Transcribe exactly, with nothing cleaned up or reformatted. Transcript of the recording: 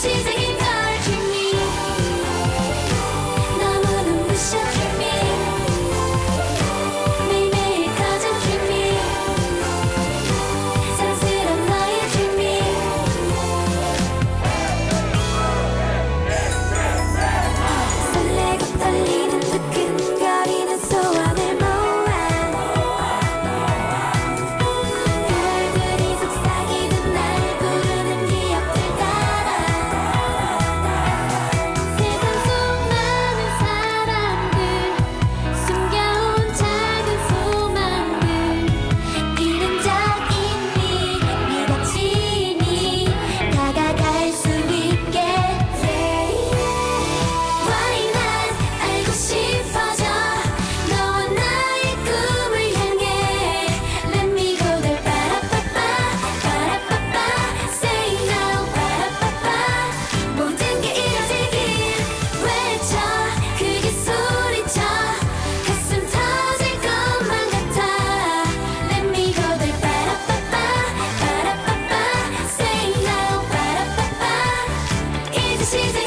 시작인 걸 dreamy 너무 눈부셔 dreamy 매일매일 커져 dreamy 사랑스러운 너의 dreamy 설레고 떨리는 두근거리는 소원을 모아 별들이 속삭이듯 날 부르는 기억들 따라 세상 속 많은 사람들 숨겨온 작은 소망들 잃은 적 있니 네가 지니 다가갈 수 있게 Why 난 알고 싶어져 너와 나의 꿈을 향해 Let me go there 빠라빠빠 빠라빠빠 Say no 빠라빠빠 모든 게 이뤄지길 외쳐 크게 소리쳐 가슴 터질 것만 같아 Let me go there 빠라빠빠 빠라빠빠 Say no 빠라빠빠 이제 시작